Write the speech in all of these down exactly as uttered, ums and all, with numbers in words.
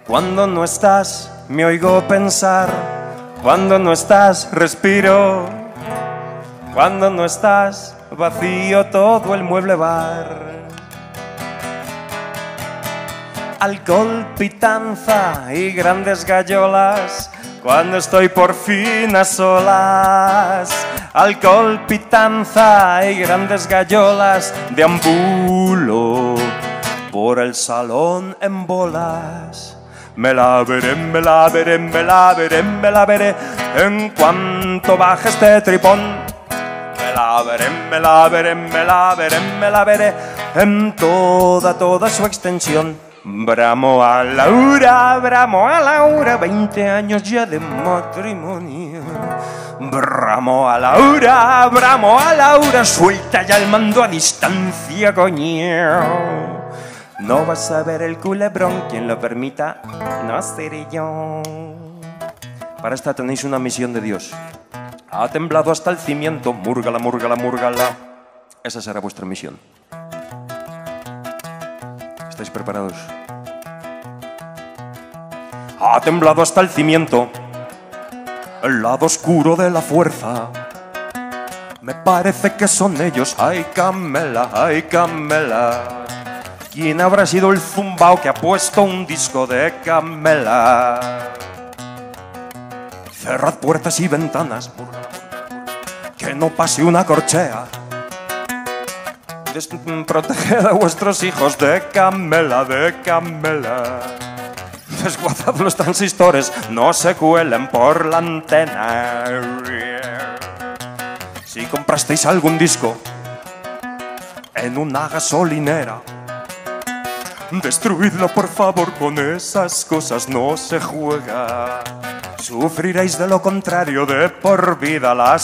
Cuando no estás, me oigo pensar. Cuando no estás, respiro. Cuando no estás, vacío todo el mueble bar. Alcohol, pitanza y grandes gallolas. Cuando estoy por fin a solas. Alcohol, pitanza y grandes gallolas. Deambulo por el salón en bolas. Me la veré, me la veré, me la veré, me la veré en cuanto baje este tripón. Me la veré, me la veré, me la veré, me la veré en toda, toda su extensión. Bramo a Laura, bramo a Laura, veinte años ya de matrimonio. Bramo a Laura, bramo a Laura, suelta ya el mando a distancia, coño. No vas a ver el culebrón, quien lo permita, no seré yo. Para esta tenéis una misión de Dios. Ha temblado hasta el cimiento, múrgala, múrgala, múrgala. Esa será vuestra misión. ¿Estáis preparados? Ha temblado hasta el cimiento, el lado oscuro de la fuerza. Me parece que son ellos, ay Camela, ay Camela. ¿Quién habrá sido el zumbao que ha puesto un disco de Camela? Cerrad puertas y ventanas, que no pase una corchea. Proteged a vuestros hijos de Camela, de Camela. Desguazad los transistores, no se cuelen por la antena. Si comprasteis algún disco en una gasolinera, destruidlo por favor, con esas cosas no se juega. Sufriréis de lo contrario de por vida la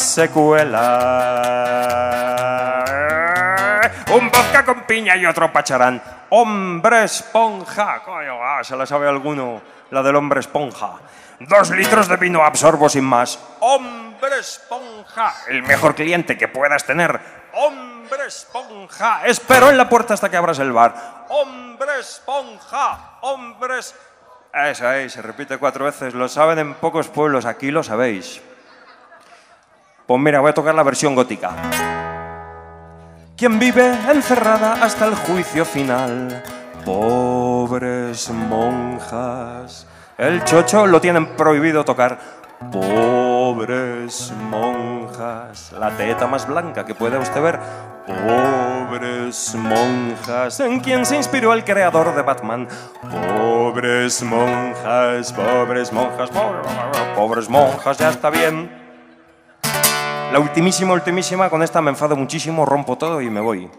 secuela. Un vodka con piña y otro pacharán. Hombre esponja, coño, ah, se la sabe alguno, la del hombre esponja. Dos litros de vino absorbo sin más. Hombre esponja, el mejor cliente que puedas tener. Hombre esponja, espero en la puerta hasta que abras el bar. Hombre esponja, hombres... Eso ahí, se repite cuatro veces, lo saben en pocos pueblos, aquí lo sabéis. Pues mira, voy a tocar la versión gótica. Quien vive encerrada hasta el juicio final. Pobres monjas. El chocho lo tienen prohibido tocar. Pobres monjas. La teta más blanca que pueda usted ver. Pobres monjas. ¿En quién se inspiró el creador de Batman? Pobres monjas, pobres monjas, pobres, pobres monjas, ya está bien. La ultimísima, ultimísima, con esta me enfado muchísimo, rompo todo y me voy.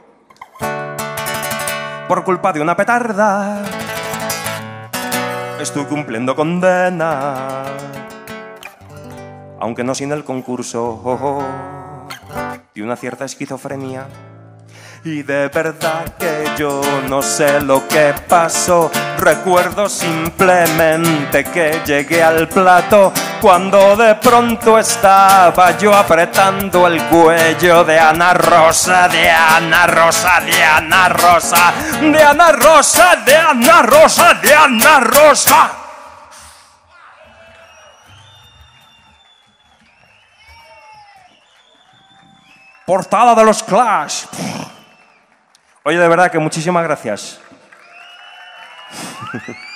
Por culpa de una petarda estoy cumpliendo condena, aunque no sin el concurso oh, oh, de una cierta esquizofrenia. Y de verdad que yo no sé lo que pasó. Recuerdo simplemente que llegué al plato cuando de pronto estaba yo apretando el cuello de Ana Rosa, de Ana Rosa, de Ana Rosa, de Ana Rosa, de Ana Rosa, de Ana Rosa. Portada de los Clash. Oye, de verdad que muchísimas gracias.